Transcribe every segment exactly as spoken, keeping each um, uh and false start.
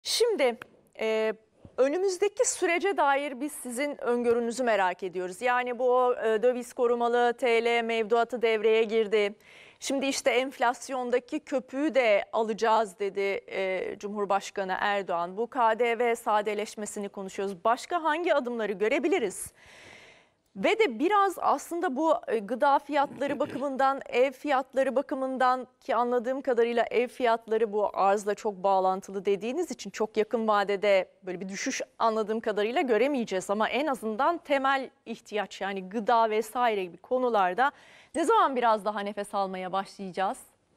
Şimdi e, önümüzdeki sürece dair biz sizin öngörünüzü merak ediyoruz. Yani bu e, döviz korumalı T L mevduatı devreye girdi. Şimdi işte enflasyondaki köpüğü de alacağız dedi e, Cumhurbaşkanı Erdoğan. Bu K D V sadeleşmesini konuşuyoruz. Başka hangi adımları görebiliriz? Ve de biraz aslında bu e, gıda fiyatları bakımından, ev fiyatları bakımından ki anladığım kadarıyla ev fiyatları bu arzla çok bağlantılı dediğiniz için çok yakın vadede böyle bir düşüş anladığım kadarıyla göremeyeceğiz. Ama en azından temel ihtiyaç yani gıda vesaire gibi konularda ne zaman biraz daha nefes almaya başlayacağız?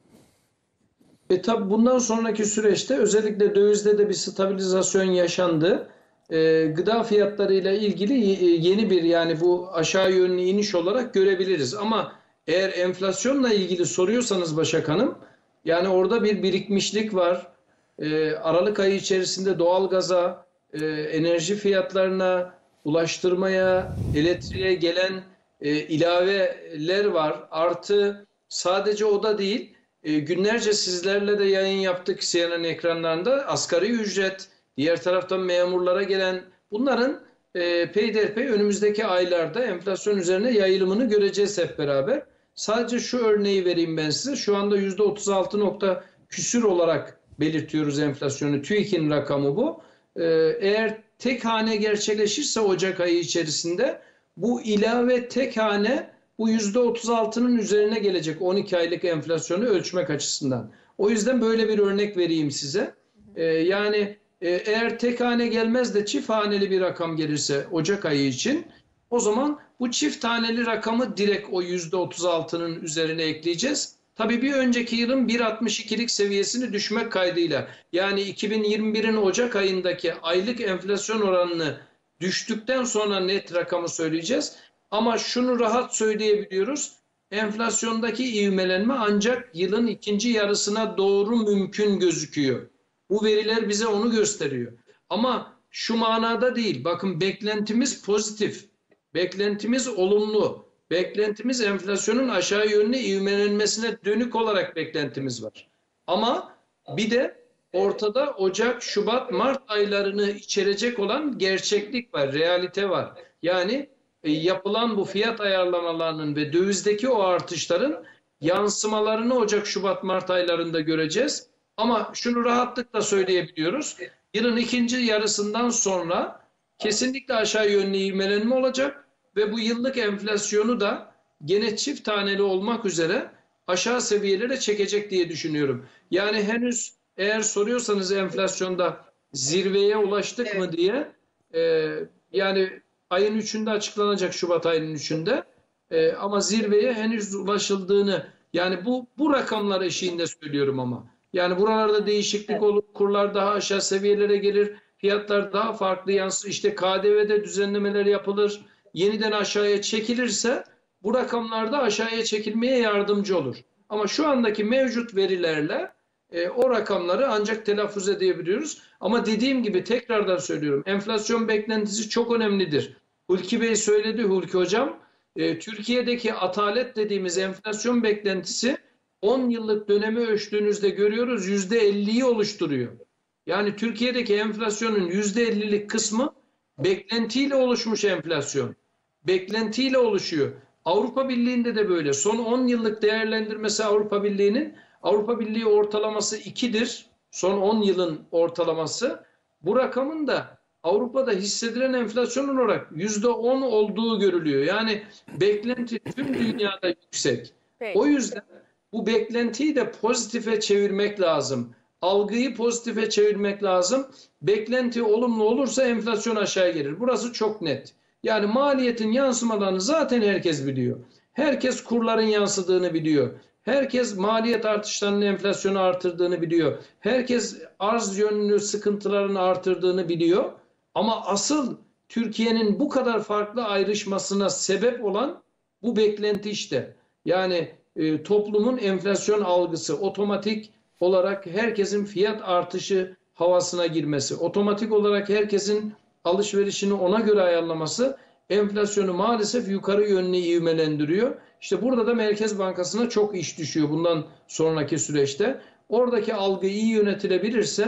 E tabi bundan sonraki süreçte özellikle dövizde de bir stabilizasyon yaşandı. E, gıda fiyatlarıyla ilgili yeni bir yani bu aşağı yönlü iniş olarak görebiliriz. Ama eğer enflasyonla ilgili soruyorsanız Başak Hanım, yani orada bir birikmişlik var. E, Aralık ayı içerisinde doğalgaza, e, enerji fiyatlarına, ulaştırmaya, elektriğe gelen e, ilaveler var. Artı sadece o da değil. E, günlerce sizlerle de yayın yaptık C N N ekranlarında. Asgari ücret, diğer taraftan memurlara gelen bunların e, peyderpey önümüzdeki aylarda enflasyon üzerine yayılımını göreceğiz hep beraber. Sadece şu örneği vereyim ben size. Şu anda yüzde otuz altı nokta küsür olarak belirtiyoruz enflasyonu. TÜİK'in rakamı bu. E, eğer tek hane gerçekleşirse Ocak ayı içerisinde bu ilave tek hane bu yüzde otuz altının üzerine gelecek on iki aylık enflasyonu ölçmek açısından. O yüzden böyle bir örnek vereyim size. Ee, yani e, eğer tek hane gelmez de çift haneli bir rakam gelirse Ocak ayı için o zaman bu çift haneli rakamı direkt o yüzde otuz altının üzerine ekleyeceğiz. Tabii bir önceki yılın bir virgül altmış ikilik seviyesini düşmek kaydıyla yani iki bin yirmi birin Ocak ayındaki aylık enflasyon oranını düştükten sonra net rakamı söyleyeceğiz. Ama şunu rahat söyleyebiliyoruz. Enflasyondaki ivmelenme ancak yılın ikinci yarısına doğru mümkün gözüküyor. Bu veriler bize onu gösteriyor. Ama şu manada değil. Bakın beklentimiz pozitif. Beklentimiz olumlu. Beklentimiz enflasyonun aşağı yönlü ivmelenmesine dönük olarak beklentimiz var. Ama bir de ortada Ocak, Şubat, Mart aylarını içerecek olan gerçeklik var, realite var. Yani yapılan bu fiyat ayarlamalarının ve dövizdeki o artışların yansımalarını Ocak, Şubat, Mart aylarında göreceğiz. Ama şunu rahatlıkla söyleyebiliyoruz. Yılın ikinci yarısından sonra kesinlikle aşağı yönlü ivmelenme olacak ve bu yıllık enflasyonu da gene çift taneli olmak üzere aşağı seviyelere çekecek diye düşünüyorum. Yani henüz eğer soruyorsanız enflasyonda zirveye ulaştık mı diye e, yani ayın üçünde açıklanacak, Şubat ayının üçünde. Ee, ama zirveye henüz ulaşıldığını yani bu bu rakamlar eşiğinde söylüyorum ama. Yani buralarda değişiklik olur, kurlar daha aşağı seviyelere gelir, fiyatlar daha farklı yansır. İşte K D V'de düzenlemeler yapılır, yeniden aşağıya çekilirse bu rakamlarda aşağıya çekilmeye yardımcı olur. Ama şu andaki mevcut verilerle e, o rakamları ancak telaffuz edebiliyoruz. Ama dediğim gibi tekrardan söylüyorum. Enflasyon beklentisi çok önemlidir. Hulki Bey söyledi, Hulki Hocam. E, Türkiye'deki atalet dediğimiz enflasyon beklentisi on yıllık dönemi ölçtüğünüzde görüyoruz yüzde elliyi oluşturuyor. Yani Türkiye'deki enflasyonun yüzde ellilik kısmı beklentiyle oluşmuş enflasyon. Beklentiyle oluşuyor. Avrupa Birliği'nde de böyle. Son on yıllık değerlendirmesi Avrupa Birliği'nin Avrupa Birliği ortalaması ikidir. Son on yılın ortalaması. Bu rakamın da Avrupa'da hissedilen enflasyon olarak yüzde on olduğu görülüyor. Yani beklenti tüm dünyada yüksek. Peki. O yüzden bu beklentiyi de pozitife çevirmek lazım. Algıyı pozitife çevirmek lazım. Beklenti olumlu olursa enflasyon aşağı gelir. Burası çok net. Yani maliyetin yansımalarını zaten herkes biliyor. Herkes kurların yansıdığını biliyor. Herkes maliyet artışlarının enflasyonu artırdığını biliyor. Herkes arz yönlü sıkıntılarını artırdığını biliyor. Ama asıl Türkiye'nin bu kadar farklı ayrışmasına sebep olan bu beklenti işte. Yani e, toplumun enflasyon algısı otomatik olarak herkesin fiyat artışı havasına girmesi, otomatik olarak herkesin alışverişini ona göre ayarlaması enflasyonu maalesef yukarı yönlü ivmelendiriyor. İşte burada da Merkez Bankası'na çok iş düşüyor bundan sonraki süreçte. Oradaki algı iyi yönetilebilirse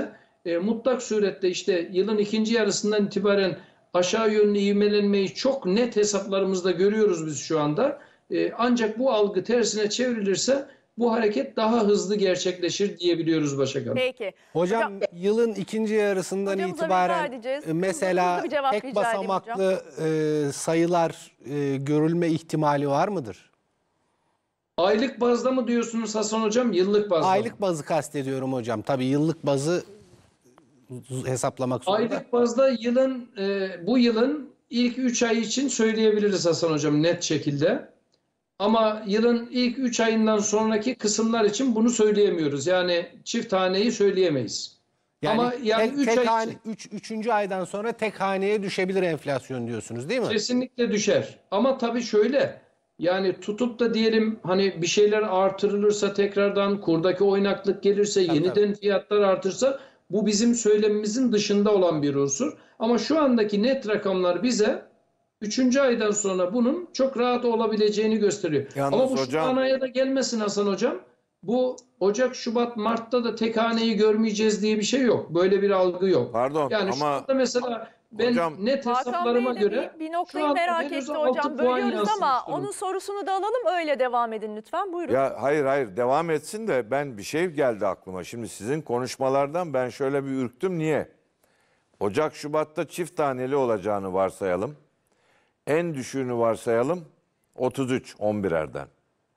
e, mutlak surette işte yılın ikinci yarısından itibaren aşağı yönlü ivmelenmeyi çok net hesaplarımızda görüyoruz biz şu anda. E, ancak bu algı tersine çevrilirse bu hareket daha hızlı gerçekleşir diyebiliyoruz Başak Hanım. Peki. Hocam yılın ikinci yarısından Hocamıza veda itibaren edeceğiz. e, mesela Hızlı bir cevap tek rica edeyim basamaklı e, sayılar e, görülme ihtimali var mıdır? Aylık bazda mı diyorsunuz Hasan Hocam, yıllık bazda mı? Aylık bazı kastediyorum hocam. Tabii yıllık bazı hesaplamak zorunda. Aylık bazda yılın e, bu yılın ilk üç ay için söyleyebiliriz Hasan Hocam net şekilde. Ama yılın ilk üç ayından sonraki kısımlar için bunu söyleyemiyoruz. Yani çift haneyi söyleyemeyiz. Yani Ama yani tek, üç tek ay hane, için üç, üçüncü aydan sonra tek haneye düşebilir enflasyon diyorsunuz değil mi? kesinlikle düşer. Ama tabii şöyle, yani tutup da diyelim hani bir şeyler artırılırsa tekrardan kurdaki oynaklık gelirse Tabii, yeniden fiyatlar artırsa bu bizim söylemimizin dışında olan bir unsur. Ama şu andaki net rakamlar bize üçüncü aydan sonra bunun çok rahat olabileceğini gösteriyor. Yalnız Ama bu hocam- şu haneye de gelmesin Hasan Hocam. Bu Ocak, Şubat, Mart'ta da tek haneyi görmeyeceğiz diye bir şey yok. Böyle bir algı yok. Pardon Yani şu ama anda mesela ben hocam- net Hakan hesaplarıma Bey'le göre bir, bir şu noktayı anda merak henüz etti altı hocam. puan Bölüyoruz yansımış ama durumda. onun sorusunu da alalım, öyle devam edin lütfen. Buyurun. ya hayır hayır devam etsin de ben bir şey geldi aklıma. Şimdi sizin konuşmalardan ben şöyle bir ürktüm. Niye? Ocak Şubat'ta çift taneli olacağını varsayalım. En düşüğünü varsayalım otuz üç on birerden.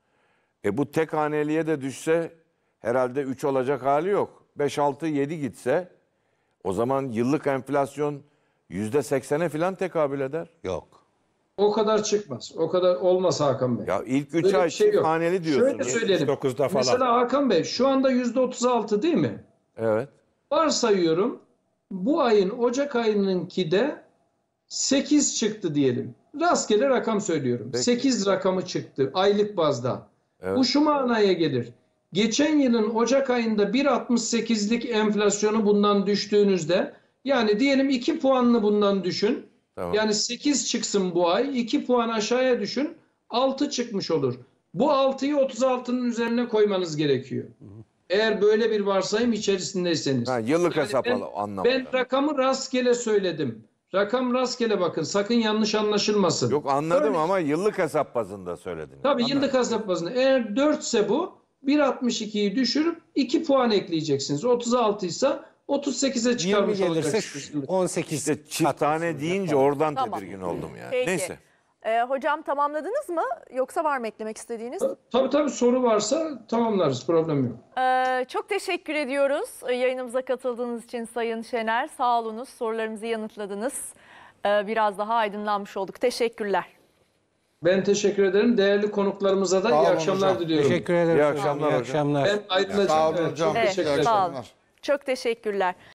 E bu tek haneliye de düşse herhalde üç olacak hali yok. beş altı yedi gitse o zaman yıllık enflasyon yüzde seksene falan tekabül eder. Yok. O kadar çıkmaz. O kadar olmaz Hakan Bey. Ya ilk üç Böyle ay bir şey çift yok. haneli diyorsunuz. Şöyle söyleyelim. dokuzda falan. Mesela Hakan Bey şu anda yüzde otuz altı değil mi? Evet. Varsayıyorum bu ayın Ocak ayınınki de sekiz çıktı diyelim. Rastgele rakam söylüyorum. Peki. sekiz rakamı çıktı aylık bazda. Evet. Bu şu manaya gelir. Geçen yılın Ocak ayında bir virgül altmış sekizlik enflasyonu bundan düştüğünüzde, yani diyelim iki puanlı bundan düşün. Tamam. Yani sekiz çıksın bu ay, iki puan aşağıya düşün, altı çıkmış olur. Bu altıyı otuz altının üzerine koymanız gerekiyor. Eğer böyle bir varsayım içerisindeyseniz. Ha, yıllık Yani hesap ben- al- anlamında. Ben rakamı rastgele söyledim. Rakam rastgele, bakın sakın yanlış anlaşılmasın. Yok anladım Öyle- ama yıllık hesap bazında söylediniz. Tabii Anladım. yıllık hesap bazında. Eğer dört ise bu bir virgül altmış ikiyi düşürüp iki puan ekleyeceksiniz. otuz altı ise otuz sekize yirmi çıkarmış gelirse olacaksınız. on sekiz. İşte çift kat tane üstünde deyince falan. oradan Tamam. tedirgin oldum yani. Peki. Neyse. Ee, hocam tamamladınız mı? Yoksa var mı eklemek istediğiniz? Tabii tabii soru varsa tamamlarız. Problem yok. Ee, çok teşekkür ediyoruz ee, yayınımıza katıldığınız için Sayın Şener. Sağ olunuz, sorularımızı yanıtladınız. Ee, biraz daha aydınlanmış olduk. Teşekkürler. Ben teşekkür ederim. Değerli konuklarımıza da Sağ iyi olun akşamlar hocam. diliyorum. Teşekkür ederim. İyi hocam. akşamlar İyi hocam. akşamlar. Ben aydınlatacağım. Sağ olun Evet, hocam. çok Evet, teşekkür İyi ederim. sağ olun. akşamlar. Çok teşekkürler.